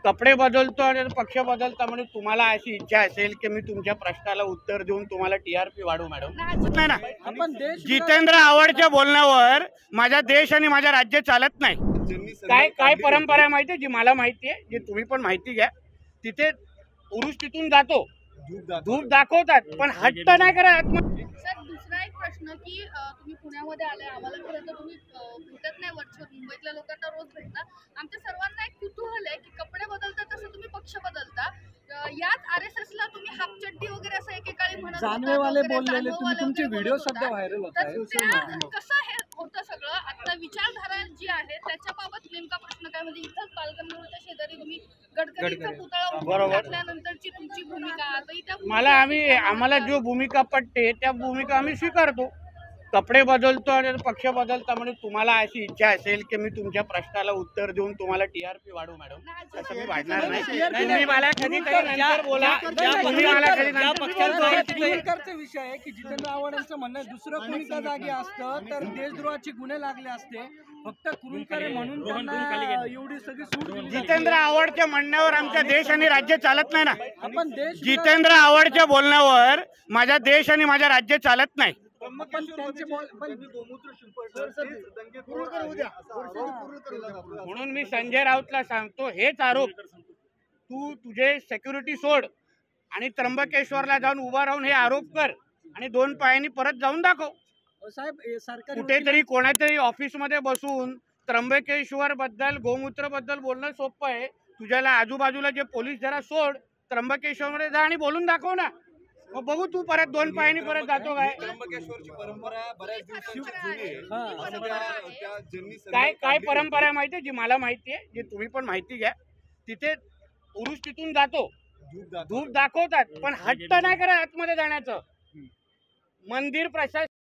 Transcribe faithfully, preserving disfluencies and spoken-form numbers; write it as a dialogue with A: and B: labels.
A: कपडे बदलतो आणि पक्ष बदलता म्हणजे तुम्हाला अशी इच्छा असेल की मी तुमच्या प्रश्नाला उत्तर देऊन तुम्हाला टीआरपी वाढवू मॅडम? नाही ना,
B: आपण देश
A: जितेंद्र आव्हाडच्या बोलण्यावर माझा देश आणि माझ्या राज्य चालत नाही. काय काय परंपरा आहे माहितीये, जी मला माहिती आहे, जी तुम्ही पण माहिती घ्या. तिथे पुरुष तिथून जातो, धूप दाखवतात, पण हट्ट नाही करत.
C: सर, दुसरा एक प्रश्न की अ, तुम्ही पुण्यामध्ये आले, आम्हाला खरं तर तुम्ही अ, भेटत नाही वरचेवर, मुंबईतल्या लोकांना रोज भेटता. आमच्या सर्वांना एक कुतूहल आहे की कपडे बदलता तसं तुम्ही पक्ष बदलता. अ, याच आर एस एस ला तुम्ही हाफ चड्डी वगैरे असं एकेकाळी म्हणत होता,
B: जानवेवाले
C: वगैरे
B: बोललेले तुम्ही,
C: जानवेवाले
B: तुमचे
C: वगैरे
B: व्हिडिओ
C: बोलत
B: सध्या
C: होता.
B: व्हायरल होत
C: तर
B: आहे.
C: त्या कसं हे होतं सगळं, आता विचारधारा जी आहे त्याच्याबाबत नेमका प्रश्न काय? म्हणजे इथंच बालगंधर्वच्या शेजारी तुम्ही गडकरींचा पुतळा उभा
A: बरोबर.
C: टाकल्यानंतरची तुमची भूमिका आजही त्या
A: मला आम्ही आम्हाला जो भूमिका पटते त्या भूमिका आम्ही स्वीकारतो. कपडे बदलतो आणि पक्ष बदलता म्हणजे तुम्हाला अशी इच्छा असेल की मी तुमच्या प्रश्नाला उत्तर देऊन तुम्हाला टीआरपी वाढवू मॅडम? असं मी वाढणार नाही. तुम्ही मला कधी कधी नंतर बोला, तुम्ही मला कधी
B: पक्षाचा विषय आहे की जितेंद्र आव्हाडांचं म्हणणं आहे, दुसरं कोणी त्या जागी असतं तर देशद्रोहाचे गुन्हे लागले असते. फक्त कुरुलकर म्हणून त्यांना एवढी सगळी सूट दिली.
A: जितेंद्र आव्हाडच्या म्हणण्यावर आमचा देश आणि राज्य चालत नाही ना.
B: आपण देश
A: जितेंद्र आव्हाडच्या बोलण्यावर माझा देश आणि माझ्या राज्य चालत नाही.
B: पण त्यांचे बोल पण
A: म्हणून मी संजय राऊतला सांगतो, हेच आरोप तू तुझे सेक्युरिटी सोड आणि त्र्यंबकेश्वरला जाऊन उभा राहून हे आरोप कर आणि दोन पायांनी परत जाऊन दाखव.
B: साहेब सरकारी
A: कुठेतरी कोणातरी ऑफिसमध्ये बसून त्र्यंबकेश्वर बद्दल गोमूत्र बद्दल बोलणं सोपं आहे. तुझ्याला आजूबाजूला जे पोलीस जरा सोड, त्र्यंबकेश्वर मध्ये जा आणि बोलून दाखव ना. मग बघू तू परत दोन पायांनी परत जातो काय.
D: त्र्यंबकेश्वरची परंपरा बऱ्याच दिवसाची जुनी आहे. असं त्या त्या ज्यांनी
A: काय काय परंपरा आहे माहितीये, जी मला माहिती आहे, जी तुम्ही पण माहिती घ्या. तिथे पुरुष तिथून जातो, धूप दाखवतात, पण हट्ट नाही करत आतमध्ये जाण्याचं. मंदिर प्रशासन